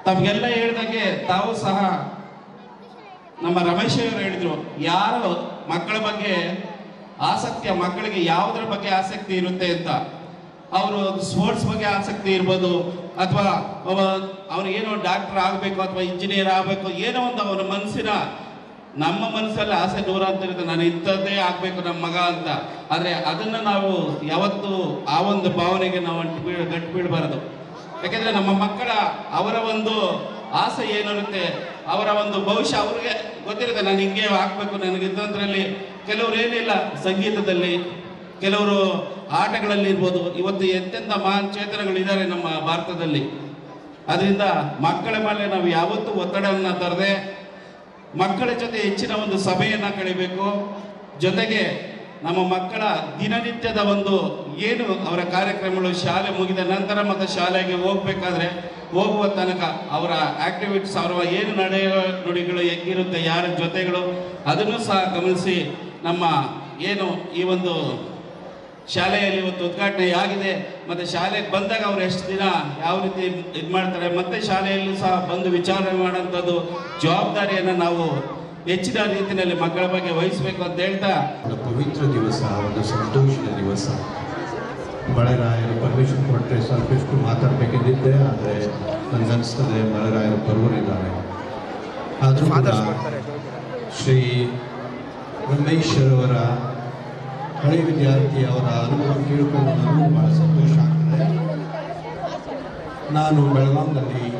ತಮಗೆಲ್ಲ ಹೇಳ್ದಂಗೆ ತಾವು ಸಹ ನಮ್ಮ ರಮೇಶ್ ಅವರು ಹೇಳಿದ್ರು, ಯಾರು ಮಕ್ಕಳ ಬಗ್ಗೆ ಆಸಕ್ತಿಯ ಮಕ್ಕಳಿಗೆ ಯಾವುದರ ಬಗ್ಗೆ ಆಸಕ್ತಿ ಇರುತ್ತೆ ಅಂತ. ಅವರು ಸ್ಪೋರ್ಟ್ಸ್ ಬಗ್ಗೆ ಆಸಕ್ತಿ ಇರ್ಬೋದು, ಅಥವಾ ಅವನಿಗೇನೋ ಡಾಕ್ಟರ್ ಆಗಬೇಕು ಅಥವಾ ಇಂಜಿನಿಯರ್ ಆಗಬೇಕು, ಏನೋ ಒಂದು ಅವನ ಮನಸ್ಸಿನ, ನಮ್ಮ ಮನಸ್ಸಲ್ಲಿ ಆಸೆ ದೂರ ಅಂತ ಇರುತ್ತೆ, ನಾನು ಇಂಥದ್ದೇ ಆಗಬೇಕು ನಮ್ಮ ಮಗ ಅಂತ. ಆದರೆ ಅದನ್ನು ನಾವು ಯಾವತ್ತೂ ಆ ಒಂದು ಭಾವನೆಗೆ ನಾವು ಗಟ್ಟು ಬೀಳಬಾರದು. ಯಾಕೆಂದರೆ ನಮ್ಮ ಮಕ್ಕಳ ಅವರ ಒಂದು ಆಸೆ ಏನಿರುತ್ತೆ, ಅವರ ಒಂದು ಭವಿಷ್ಯ ಅವ್ರಿಗೆ ಗೊತ್ತಿರುತ್ತೆ, ನಾನು ಹಿಂಗೆ ಆಗಬೇಕು ನನಗೆ ಇದ್ದಂಥದ್ರಲ್ಲಿ. ಕೆಲವರು ಏನಿಲ್ಲ, ಸಂಗೀತದಲ್ಲಿ, ಕೆಲವರು ಆಟಗಳಲ್ಲಿ ಇರ್ಬೋದು. ಇವತ್ತು ಎಂತೆಂಥ ಮಹಾನ್ ಚೇತನಗಳಿದ್ದಾರೆ ನಮ್ಮ ಭಾರತದಲ್ಲಿ. ಅದರಿಂದ ಮಕ್ಕಳ ಮೇಲೆ ನಾವು ಯಾವತ್ತೂ ಒತ್ತಡವನ್ನು ತರದೆ ಮಕ್ಕಳ ಜೊತೆ ಹೆಚ್ಚಿನ ಒಂದು ಸಭೆಯನ್ನು ಕಳಿಬೇಕು. ಜೊತೆಗೆ ನಮ್ಮ ಮಕ್ಕಳ ದಿನನಿತ್ಯದ ಒಂದು ಏನು ಅವರ ಕಾರ್ಯಕ್ರಮಗಳು ಶಾಲೆ ಮುಗಿದ ನಂತರ ಮತ್ತು ಶಾಲೆಗೆ ಹೋಗುವ ತನಕ ಅವರ ಆಕ್ಟಿವಿಟೀಸ್, ಅವರ ಏನು ನುಡಿಗಳು ಹೆಂಗಿರುತ್ತೆ, ಯಾರ ಜೊತೆಗಳು, ಅದನ್ನು ಸಹ ಗಮನಿಸಿ ನಮ್ಮ ಏನು ಈ ಒಂದು ಶಾಲೆಯಲ್ಲಿ ಇವತ್ತು ಉದ್ಘಾಟನೆ ಆಗಿದೆ, ಮತ್ತು ಶಾಲೆಗೆ ಬಂದಾಗ ಅವ್ರು ಎಷ್ಟು ದಿನ ಯಾವ ರೀತಿ ಇದು ಮಾಡ್ತಾರೆ, ಮತ್ತು ಶಾಲೆಯಲ್ಲೂ ಸಹ ಬಂದು ವಿಚಾರಣೆ ಮಾಡೋಂಥದ್ದು ಜವಾಬ್ದಾರಿಯನ್ನು ನಾವು ಹೆಚ್ಚಿನ ರೀತಿಯಲ್ಲಿ ಮಕ್ಕಳ ಬಗ್ಗೆ ವಹಿಸಬೇಕು ಅಂತ ಹೇಳ್ತಾ, ಒಂದು ಪವಿತ್ರ ದಿವಸ, ಒಂದು ಸಂತೋಷದ ದಿವಸ. ಮಳೆರಾಯರು ಪರ್ಮಿಷನ್ ಕೊಟ್ಟರೆ ಸ್ವಲ್ಪ ಎಷ್ಟು ಮಾತಾಡಬೇಕಿದ್ದೆ, ಆದರೆ ನನಗನ್ನಿಸ್ತದೆ ಮಳೆರಾಯರು ಬರುವರಿದ್ದಾರೆ. ಆದರೂ ಕೂಡ ಶ್ರೀ ರಮೇಶ್ ಅವರ ಹಳೆಯ ವಿದ್ಯಾರ್ಥಿ ಅವರ ಅನುಭವ ಕೇಳಿಕೊಂಡು ನನಗೂ ಭಾಳ ಸಂತೋಷ ಆಗ್ತದೆ. ನಾನು ಬೆಳಗಾವಿಯಲ್ಲಿ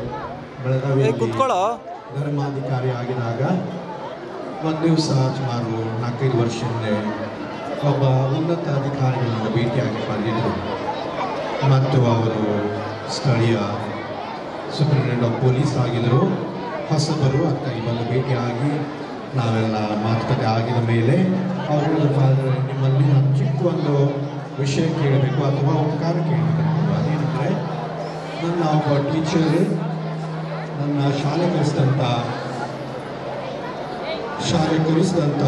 ಧರ್ಮಾಧಿಕಾರಿ ಆಗಿದಾಗ ಒಂದು ದಿವಸ ಸುಮಾರು 4-5 ವರ್ಷ ಹಿಂದೆ ಒಬ್ಬ ಉನ್ನತ ಅಧಿಕಾರಿಗಳನ್ನು ಭೇಟಿಯಾಗಿ ಬಂದಿದ್ದರು. ಮತ್ತು ಅವರು ಸ್ಥಳೀಯ ಸೂಪರಿಂಟೆಂಡೆಂಟ್ ಆಫ್ ಪೊಲೀಸ್ ಆಗಿದ್ದರು. ಹೊಸಬರು ಅಕ್ಕಾಗಿ ಬಂದು ಭೇಟಿಯಾಗಿ ನಾವೆಲ್ಲ ಮಾತುಕತೆ ಆಗಿದ ಮೇಲೆ ಅವರು ಹೇಳಿದ್ರು, ಫಾದರ್ ನಿಮ್ಮಲ್ಲಿ ನಾನು ಚಿಕ್ಕ ಒಂದು ವಿಷಯ ಕೇಳಬೇಕು ಅಥವಾ ಉಪಕಾರ ಕೇಳಬೇಕು. ಅದೇನೆಂದರೆ, ನನ್ನ ಒಬ್ಬ ಟೀಚರ್ ನನ್ನ ಶಾಲೆ ಕಲಿಸಿದಂಥ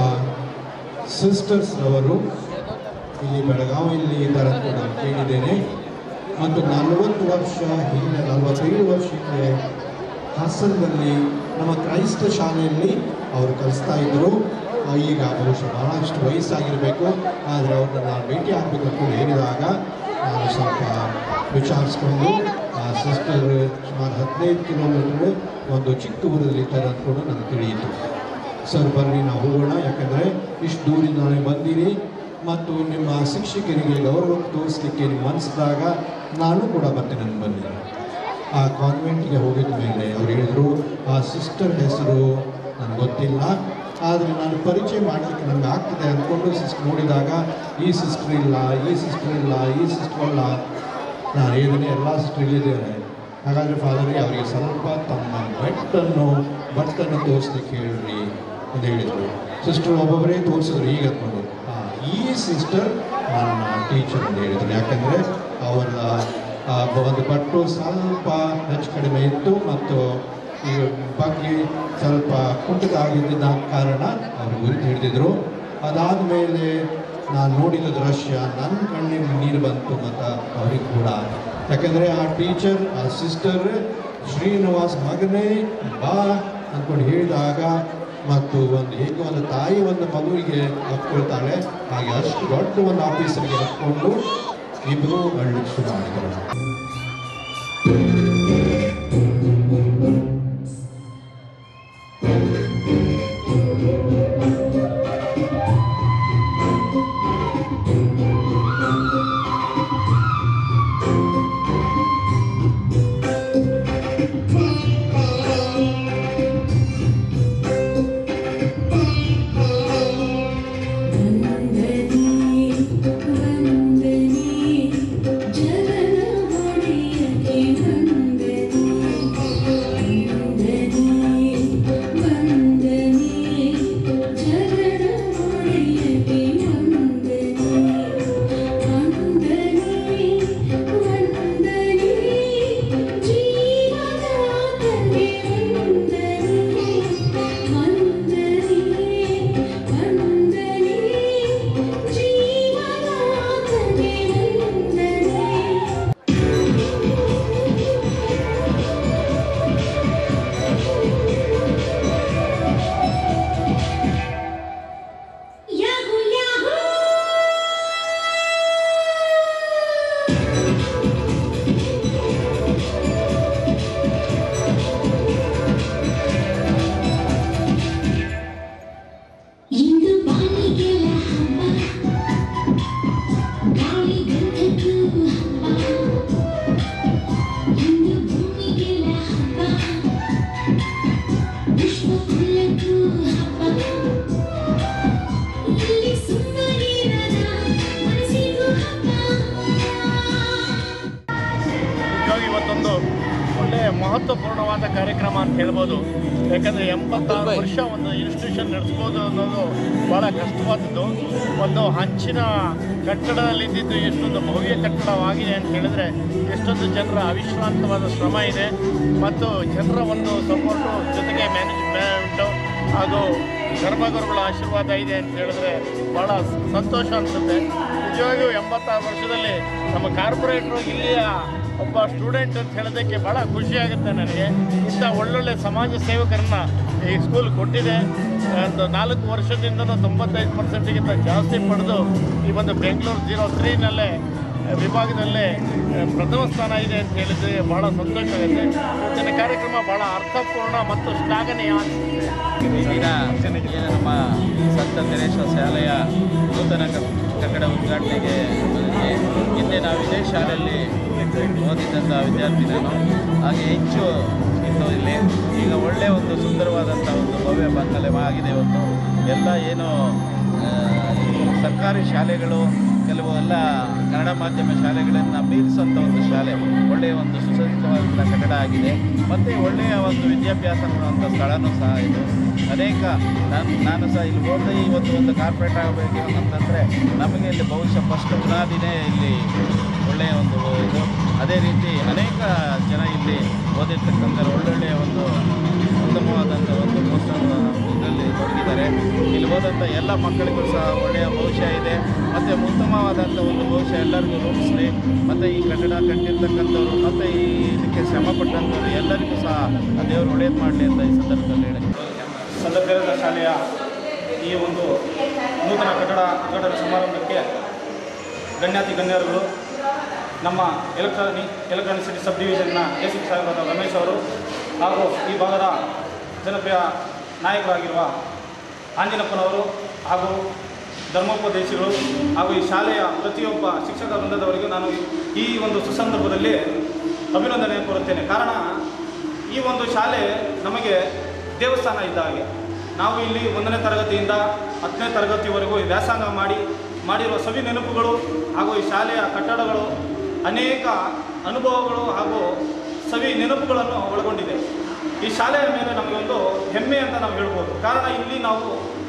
ಸಿಸ್ಟರ್ಸ್ ಅವರು ಇಲ್ಲಿ ಬೆಳಗಾವಿಯಲ್ಲಿ ಇದ್ದಾರೆ ಅಂತ ನಾನು ಕೇಳಿದ್ದೇನೆ. ಮತ್ತು 40 ವರ್ಷ ಹಿಂದೆ, 45 ವರ್ಷ ಹಿಂದೆ ಹಾಸನದಲ್ಲಿ ನಮ್ಮ ಕ್ರೈಸ್ತ ಶಾಲೆಯಲ್ಲಿ ಅವರು ಕಲಿಸ್ತಾ ಇದ್ದರು. ಈಗ ಬಹುಶಃ ಬಹಳಷ್ಟು ವಯಸ್ಸಾಗಿರಬೇಕು. ಆದರೆ ಅವ್ರನ್ನ ನಾನು ಭೇಟಿ ಆಗಬೇಕು ಅಂತ ಹೇಳಿದಾಗ ನಾನು ಸ್ವಲ್ಪ ವಿಚಾರಿಸ್ಕೊಂಡು ಆ ಸಿಸ್ಟರ್ ಸುಮಾರು 15 ಕಿಲೋಮೀಟರ್ ಒಂದು ಚಿಕ್ಕ ಊರಲ್ಲಿದ್ದಾರೆ ಅಂದ್ಕೊಂಡು ನನಗೆ ತಿಳಿಯಿತು. ಸರ್ ಬರ್ರಿ ನಾವು ಹೋಗೋಣ, ಯಾಕಂದರೆ ಇಷ್ಟು ದೂರಿಂದ ನಾಳೆ ಬಂದಿರಿ ಮತ್ತು ನಿಮ್ಮ ಶಿಕ್ಷಕರಿಗೆ ಗೌರವ ತೋರಿಸ್ಲಿಕ್ಕೆ ನಿಮ್ಮ ಮನಸ್ಸಿದಾಗ ನಾನು ಕೂಡ ಬರ್ತೇನೆ ಅಂತ ಬಂದಿದ್ದೆ. ಆ ಕಾನ್ವೆಂಟ್ಗೆ ಹೋಗಿದ ಮೇಲೆ ಅವ್ರು ಹೇಳಿದರು, ಆ ಸಿಸ್ಟರ್ ಹೆಸರು ನನಗೆ ಗೊತ್ತಿಲ್ಲ, ಆದರೆ ನಾನು ಪರಿಚಯ ಮಾಡಲಿಕ್ಕೆ ನನಗೆ ಆಗ್ತದೆ ಅಂದ್ಕೊಂಡು ನೋಡಿದಾಗ ಈ ಸಿಸ್ಟರ್ ಇಲ್ಲ, ಈ ಸಿಸ್ಟರ್ ಇಲ್ಲ, ಈ ಸಿಸ್ಟರ್ ಅಲ್ಲ. ನಾನು ಹೇಳಿದ್ದೀನಿ, ಎಲ್ಲ ಸಿಸ್ಟರ್ ಇಲ್ಲಿದ್ದೇನೆ. ಹಾಗಾದರೆ ಫಾದರ್ಗೆ ಅವರಿಗೆ ಸ್ವಲ್ಪ ತಮ್ಮ ಬಟ್ಟನ್ನು ತೋರಿಸ್ಲಿಕ್ಕೆ ಹೇಳ್ರಿ ಅಂತ ಹೇಳಿದರು. ಸಿಸ್ಟರ್ ಒಬ್ಬೊಬ್ಬರೇ ತೋರಿಸಿದ್ರು. ಈಗ ಅಂದ್ಕೊಂಡು ಈ ಸಿಸ್ಟರ್ ನನ್ನ ಟೀಚರ್ ಅಂತ ಹೇಳಿದರು. ಯಾಕಂದರೆ ಅವರ ಒಂದು ಬಟ್ಟು ಸ್ವಲ್ಪ ಹೆಚ್ಚು ಕಡಿಮೆ ಇತ್ತು ಮತ್ತು ಈ ಬಗ್ಗೆ ಸ್ವಲ್ಪ ಕುಂಠಿತಾಗಿದ್ದ ಕಾರಣ ಅವರು ಗುರುತು ಹಿಡಿದಿದ್ರು. ಅದಾದ ಮೇಲೆ ನಾನು ನೋಡಿದ ದೃಶ್ಯ ನನ್ನ ಕಣ್ಣಿನ ನೀರು ಬಂತು ಮತ್ತು ಅವ್ರಿಗೆ ಕೂಡ. ಯಾಕೆಂದರೆ ಆ ಟೀಚರ್, ಆ ಸಿಸ್ಟರ್ ಶ್ರೀನಿವಾಸ್ ಮಗನೇ ಬಾ ಅಂದ್ಕೊಂಡು ಹೇಳಿದಾಗ ಮತ್ತು ಹೇಗೆ ಒಂದು ತಾಯಿ ಒಂದು ಮಗುವಿಗೆ ಒಪ್ಕೊಳ್ತಾಳೆ, ಹಾಗೆ ಅಷ್ಟು ದೊಡ್ಡ ಒಂದು ಆಫೀಸರ್ಗೆ ಒಪ್ಕೊಂಡು ಇಬ್ಬರು ಅಳ್ಳಿಕ್ಕೆ ಶುರು ಮಾಡಿದರು. वंदनी जगन्नाथ ಇವತ್ತೊಂದು ಒಳ್ಳೆಯ ಮಹತ್ವಪೂರ್ಣವಾದ ಕಾರ್ಯಕ್ರಮ ಅಂತ ಹೇಳ್ಬೋದು. ಯಾಕಂದರೆ 86 ವರ್ಷ ಒಂದು ಇನ್ಸ್ಟಿಟ್ಯೂಷನ್ ನಡೆಸ್ಬೋದು ಅನ್ನೋದು ಭಾಳ ಕಷ್ಟವಾದದ್ದು. ಒಂದು ಹಂಚಿನ ಕಟ್ಟಡದಲ್ಲಿದ್ದು ಎಷ್ಟೊಂದು ಭವ್ಯ ಕಟ್ಟಡವಾಗಿದೆ ಅಂತ ಹೇಳಿದ್ರೆ ಎಷ್ಟೊಂದು ಜನರ ಅವಿಶ್ರಾಂತವಾದ ಶ್ರಮ ಇದೆ ಮತ್ತು ಜನರ ಒಂದು ಸಪೋರ್ಟು ಜೊತೆಗೆ ಮ್ಯಾನೇಜ್ಮೆಂಟು ಹಾಗೂ ಧರ್ಮಗುರುಗಳ ಆಶೀರ್ವಾದ ಇದೆ ಅಂತ ಹೇಳಿದ್ರೆ ಭಾಳ ಸಂತೋಷ ಅನಿಸುತ್ತೆ. ನಿಜವಾಗಿಯೂ 86 ವರ್ಷದಲ್ಲಿ ನಮ್ಮ ಕಾರ್ಪೊರೇಟ್ರು ಇಲ್ಲಿಯ ಒಬ್ಬ ಸ್ಟೂಡೆಂಟ್ ಅಂತ ಹೇಳೋದಕ್ಕೆ ಭಾಳ ಖುಷಿಯಾಗುತ್ತೆ ನನಗೆ. ಇಂಥ ಒಳ್ಳೊಳ್ಳೆ ಸಮಾಜ ಸೇವಕರನ್ನ ಈ ಸ್ಕೂಲ್ ಕೊಟ್ಟಿದೆ. ಒಂದು 4 ವರ್ಷದಿಂದಲೂ 95%ಗಿಂತ ಜಾಸ್ತಿ ಪಡೆದು ಈ ಒಂದು ಬೆಂಗಳೂರು 03ನಲ್ಲೇ ವಿಭಾಗದಲ್ಲೇ ಪ್ರಥಮ ಸ್ಥಾನ ಇದೆ ಅಂತ ಹೇಳಿದ್ರೆ ಭಾಳ ಸಂತೋಷ ಆಗುತ್ತೆ. ಇವತ್ತಿನ ಕಾರ್ಯಕ್ರಮ ಭಾಳ ಅರ್ಥಪೂರ್ಣ ಮತ್ತು ಶ್ಲಾಘನೀಯ ಅನಿಸುತ್ತೆ. ಈ ದಿನ ನಮ್ಮ ಸಂತ ತೆರೇಸ ಶಾಲೆಯ ನೂತನ ಕಟ್ಟಡ ಉದ್ಘಾಟನೆಗೆ ಹಿಂದೆ ನಾವು ಇದೇ ಶಾಲೆಯಲ್ಲಿ ಓದಿದಂಥ ವಿದ್ಯಾರ್ಥಿ ನಾನು. ಹಾಗೆ ಹೆಚ್ಚು ಇತ್ತು ಇಲ್ಲಿ. ಈಗ ಒಳ್ಳೆಯ ಒಂದು ಸುಂದರವಾದಂಥ ಒಂದು ಭವ್ಯ ಬಂಗಲೆ ಆಗಿದೆ. ಇವತ್ತು ಎಲ್ಲ ಏನು ಸರ್ಕಾರಿ ಶಾಲೆಗಳು ಕೆಲವು ಎಲ್ಲ ಕನ್ನಡ ಮಾಧ್ಯಮ ಶಾಲೆಗಳನ್ನು ಮೀರಿಸಂಥ ಒಂದು ಶಾಲೆ, ಒಳ್ಳೆಯ ಒಂದು ಸುಸಜ್ಜಿತವಾದಂಥ ಕಟ್ಟಡ ಆಗಿದೆ. ಮತ್ತು ಒಳ್ಳೆಯ ಒಂದು ವಿದ್ಯಾಭ್ಯಾಸ ಮಾಡುವಂಥ ಸ್ಥಳನೂ ಸಹ ಇದು. ಅನೇಕ ನಾನು ಸಹ ಇಲ್ಲಿ ಓದಿ ಇವತ್ತು ಒಂದು ಕಾರ್ಪೊರೇಟ್ ಆಗಬೇಕು ಅಂತಂದರೆ ನಮಗೆ ಇಲ್ಲಿ ಬಹುಶಃ ಫಸ್ಟ್ ಬುನಾದಿನೇ ಇಲ್ಲಿ ಒಳ್ಳೆಯ ಒಂದು ಇದು. ಅದೇ ರೀತಿ ಅನೇಕ ಜನ ಇಲ್ಲಿ ಓದಿರ್ತಕ್ಕಂಥ ಒಳ್ಳೊಳ್ಳೆಯ ಒಂದು ಉತ್ತಮವಾದಂಥ ಒಂದು ಇದರಲ್ಲಿ ತೊಡಗಿದ್ದಾರೆ. ಇಲ್ಲಿ ಓದಂಥ ಎಲ್ಲ ಮಕ್ಕಳಿಗೂ ಸಹ ಒಳ್ಳೆಯ ಭವಿಷ್ಯ ಇದೆ ಮತ್ತು ಉತ್ತಮವಾದಂಥ ಒಂದು ಭವಿಷ್ಯ ಎಲ್ಲರಿಗೂ ರೂಪಿಸಲಿ. ಮತ್ತು ಈ ಕಟ್ಟಡ ಕಟ್ಟಿರ್ತಕ್ಕಂಥವ್ರು ಮತ್ತು ಇದಕ್ಕೆ ಶ್ರಮಪಟ್ಟಂಥವ್ರು ಎಲ್ಲರಿಗೂ ಸಹ ದೇವರು ಒಳ್ಳೆಯದು ಮಾಡಲಿ ಅಂತ ಈ ಸಂದರ್ಭದಲ್ಲಿ ಹೇಳಿ. ಸಂತ ತೆರೇಸ ಶಾಲೆಯ ಈ ಒಂದು ನೂತನ ಕಟ್ಟಡ ಉದ್ಘಾಟನಾ ಸಮಾರಂಭಕ್ಕೆ ಗಣ್ಯರುಗಳು, ನಮ್ಮ ಎಲೆಕ್ಟ್ರಾನಿಕ್ ಸಿಟಿ ಸಬ್ ಡಿವಿಷನ್ನ ಎ.ಸಿ. ಸಾಹೇಬರಾದ ರಮೇಶ್ ಅವರು ಹಾಗೂ ಈ ಭಾಗದ ಜನಪ್ರಿಯ ನಾಯಕರಾಗಿರುವ ಆಂಜನಪ್ಪನವರು ಹಾಗೂ ಧರ್ಮೋಪದೇಶಿಗಳು ಹಾಗೂ ಈ ಶಾಲೆಯ ಪ್ರತಿಯೊಬ್ಬ ಶಿಕ್ಷಕ ವೃಂದದವರಿಗೂ ನಾನು ಈ ಒಂದು ಸುಸಂದರ್ಭದಲ್ಲಿ ಅಭಿನಂದನೆ ಕೋರುತ್ತೇನೆ. ಕಾರಣ ಈ ಒಂದು ಶಾಲೆ ನಮಗೆ ದೇವಸ್ಥಾನ ಇದ್ದ ಹಾಗೆ. ನಾವು ಇಲ್ಲಿ 1ನೇ ತರಗತಿಯಿಂದ 10ನೇ ತರಗತಿವರೆಗೂ ವ್ಯಾಸಂಗ ಮಾಡಿರುವ ಸವಿ ನೆನಪುಗಳು ಹಾಗೂ ಈ ಶಾಲೆಯ ಕಟ್ಟಡಗಳು ಅನೇಕ ಅನುಭವಗಳು ಹಾಗೂ ಸವಿ ನೆನಪುಗಳನ್ನು ಒಳಗೊಂಡಿದೆ. ಈ ಶಾಲೆಯ ಮೇಲೆ ನಮಗೊಂದು ಹೆಮ್ಮೆ ಅಂತ ನಾವು ಹೇಳ್ಬೋದು. ಕಾರಣ ಇಲ್ಲಿ ನಾವು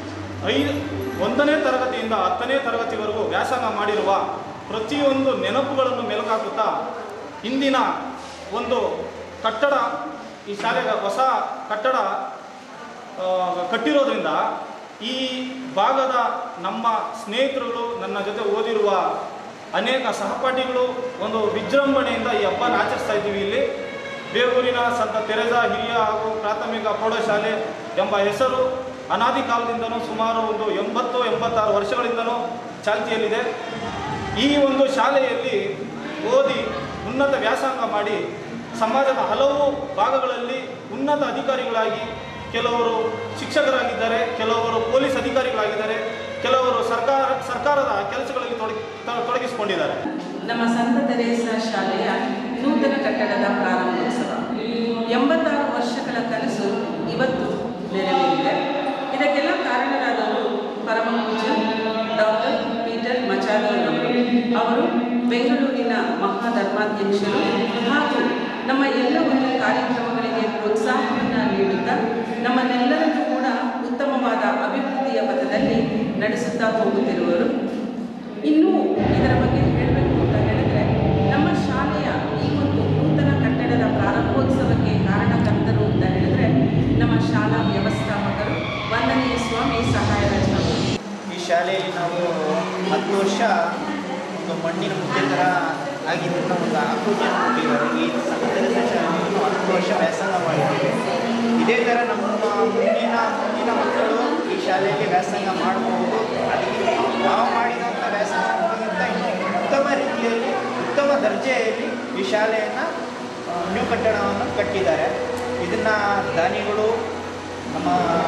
1ನೇ ತರಗತಿಯಿಂದ 10ನೇ ತರಗತಿವರೆಗೂ ವ್ಯಾಸಂಗ ಮಾಡಿರುವ ಪ್ರತಿಯೊಂದು ನೆನಪುಗಳನ್ನು ಮೆಲುಕಾಕುತ್ತಾ ಇಂದಿನ ಒಂದು ಕಟ್ಟಡ, ಈ ಶಾಲೆಗೆ ಹೊಸ ಕಟ್ಟಡ ಕಟ್ಟಿರೋದ್ರಿಂದ ಈ ಭಾಗದ ನಮ್ಮ ಸ್ನೇಹಿತರುಗಳು, ನನ್ನ ಜೊತೆ ಓದಿರುವ ಅನೇಕ ಸಹಪಾಠಿಗಳು ಒಂದು ವಿಜೃಂಭಣೆಯಿಂದ ಈ ಹಬ್ಬನ ಆಚರಿಸ್ತಾ ಇದ್ದೀವಿ. ಇಲ್ಲಿ ಬೇಗೂರಿನ ಸಂತ ತೆರೇಸ ಹಿರಿಯ ಹಾಗೂ ಪ್ರಾಥಮಿಕ ಪ್ರೌಢಶಾಲೆ ಎಂಬ ಹೆಸರು ಅನಾದಿ ಕಾಲದಿಂದನೂ ಸುಮಾರು ಒಂದು 80-86 ವರ್ಷಗಳಿಂದನೂ ಚಾಲ್ತಿಯಲ್ಲಿದೆ. ಈ ಒಂದು ಶಾಲೆಯಲ್ಲಿ ಓದಿ ಉನ್ನತ ವ್ಯಾಸಂಗ ಮಾಡಿ ಸಮಾಜದ ಹಲವು ಭಾಗಗಳಲ್ಲಿ ಉನ್ನತ ಅಧಿಕಾರಿಗಳಾಗಿ, ಕೆಲವರು ಶಿಕ್ಷಕರಾಗಿದ್ದಾರೆ, ಕೆಲವರು ಪೊಲೀಸ್ ಅಧಿಕಾರಿಗಳಾಗಿದ್ದಾರೆ, ಕೆಲವರು ಸರ್ಕಾರದ ಕೆಲಸಗಳಲ್ಲಿ ತೊಡಗಿಸಿಕೊಂಡಿದ್ದಾರೆ. ನಮ್ಮ ಸಂತ ತೆರೇಸ ಶಾಲೆಯ ನೂತನ ಕಟ್ಟಡದ ಪ್ರಾರಂಭೋತ್ಸವ 86 ವರ್ಷಗಳ ಕನಸು ಇವತ್ತು ನೆರವೇರಿದೆ. ಇದಕ್ಕೆಲ್ಲ ಕಾರಣರಾದವರು ಪರಮ ಪೂಜ್ಯ ಡಾಕ್ಟರ್ ಪೀಟರ್ ಮಚಾಲರವರು. ಅವರು ಬೆಂಗಳೂರಿನ ಮಹಾಧರ್ಮಾಧ್ಯಕ್ಷರು ಹಾಗೂ ನಮ್ಮ ಎಲ್ಲ ಒಂದು ಕಾರ್ಯಕ್ರಮಗಳಿಗೆ ಪ್ರೋತ್ಸಾಹವನ್ನು ನೀಡುತ್ತಾ ನಮ್ಮನ್ನೆಲ್ಲರನ್ನೂ ಕೂಡ ಉತ್ತಮವಾದ ಅಭಿವೃದ್ಧಿಯ ಪಥದಲ್ಲಿ ನಡೆಸುತ್ತಾ ಹೋಗುತ್ತಿರುವರು. ಇನ್ನೂ ಇದರ ಬಗ್ಗೆ ಹೇಳಬೇಕು ಅಂತ ಹೇಳಿದ್ರೆ, ನಮ್ಮ ಶಾಲೆಯ ಈ ಒಂದು ನೂತನ ಕಟ್ಟಡದ ಪ್ರಾರಂಭೋತ್ಸವಕ್ಕೆ ಕಾರಣಕರ್ತರು ಅಂತ ಹೇಳಿದ್ರೆ ನಮ್ಮ ಶಾಲಾ ವ್ಯವಸ್ಥಾಪಕರು ವಂದನೀಯ ಸ್ವಾಮಿ ಸಹಾಯರಾಜ್ ಅವರು. ಈ ಶಾಲೆಯಲ್ಲಿ ನಾವು 10 ವರ್ಷ ಒಂದು ಮಣ್ಣಿನ ಮುದ್ದೆ ಥರ ಆಗಿದ್ದನ್ನ ಒಂದು ಆಕೃತಿಯನ್ನು ಕೊಟ್ಟಿದ್ದಾರೆ. ಈ ಸಂತ ತೆರೇಸ ಶಾಲೆಯಲ್ಲಿ 10 ವರ್ಷ ವ್ಯಾಸಂಗ ಮಾಡಿದ್ದೀವಿ. ಇದೇ ಥರ ನಮ್ಮ ಮುಂದಿನ ಮಕ್ಕಳು ಈ ಶಾಲೆಯಲ್ಲಿ ವ್ಯಾಸಂಗ ಮಾಡಬಹುದು. ಅದಕ್ಕೆ ನಾವು ಮಾಡಿದಂಥ ವ್ಯಾಸಂಗಕ್ಕಿಂತ ಉತ್ತಮ ರೀತಿಯಲ್ಲಿ, ಉತ್ತಮ ದರ್ಜೆಯಲ್ಲಿ ಈ ಶಾಲೆಯನ್ನು ನ್ಯೂ ಕಟ್ಟಡವನ್ನು ಕಟ್ಟಿದ್ದಾರೆ. ಇದನ್ನು ದಾನಿಗಳು, ನಮ್ಮ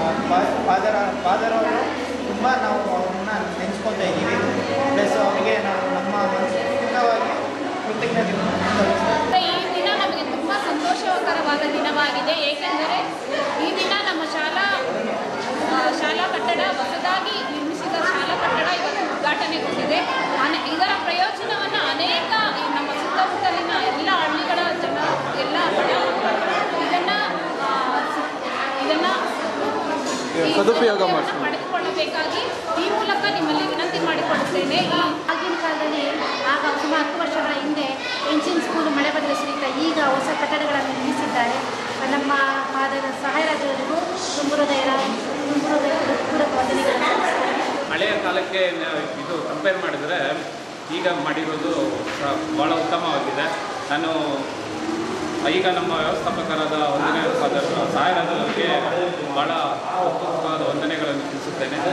ಫಾದರವರು ತುಂಬ ನಾವು ಅವ್ರನ್ನ ನೆನೆಸ್ಕೊತಾ ಇದ್ದೀವಿ. ಪ್ಲಸ್ ಅವರಿಗೆ ನಾವು ನಮ್ಮ ಮನಸ್ಪೂರ್ವಕವಾಗಿ ಕೃತಜ್ಞತೆ. ಈ ದಿನ ನಮಗೆ ತುಂಬ ಸಂತೋಷಕರವಾದ ದಿನವಾಗಿದೆ. ಏಕೆಂದರೆ ಈ ದಿನ ನಮ್ಮ ಶಾಲಾ ಕಟ್ಟಡ, ಹೊಸದಾಗಿ ನಿರ್ಮಿಸಿದ ಶಾಲಾ ಕಟ್ಟಡ ಇವತ್ತು ಉದ್ಘಾಟನೆಗೊಂಡಿದೆ. ಇದರ ಪ್ರಯೋಜನವನ್ನು ಅನೇಕ ನಮ್ಮ ಸುತ್ತಮುತ್ತಲಿನ ಎಲ್ಲ ಹಳ್ಳಿಗಳ ಜನ ಪಡೆದುಕೊಳ್ಳಬೇಕಾಗಿ ಈ ಮೂಲಕ ನಿಮ್ಮಲ್ಲಿ ವಿನಂತಿ ಮಾಡಿಕೊಳ್ಳುತ್ತೇನೆ. ಆಗಿನ ಕಾಲದಲ್ಲಿ ಆಗ ಸುಮಾರು 10 ವರ್ಷಗಳ ಹಿಂದೆ ಎಂಜಿನ್ ಸ್ಕೂಲ್ ಮಳೆ ಬದಲು ಸುರಿತ ಈಗ ಹೊಸ ಕಟ್ಟಡಗಳನ್ನು ನಿರ್ಮಿಸಿದ್ದಾರೆ. ನಮ್ಮ ಫಾದರ್ ಸಹಾಯರಾಜವರಿಗೂ ಪೂರಕ ವಂದನೆಗಳನ್ನು. ಹಳೆಯ ಕಾಲಕ್ಕೆ ಇದು ಕಂಪೇರ್ ಮಾಡಿದರೆ ಈಗ ಮಾಡಿರೋದು ಭಾಳ ಉತ್ತಮವಾಗಿದೆ. ನಾನು ಈಗ ನಮ್ಮ ವ್ಯವಸ್ಥಾಪಕರಾದ ವಂದನೆ ಫಾದರ್ ಸಹಾಯರಾಜರಿಗೆ ಭಾಳ ಉತ್ತಮವಾದ ವಂದನೆಗಳನ್ನು ತಿಳಿಸುತ್ತೇನೆ.